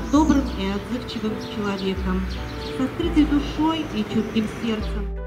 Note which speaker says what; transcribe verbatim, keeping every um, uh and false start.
Speaker 1: добрым и отзывчивым человеком, с открытой душой и чутким сердцем.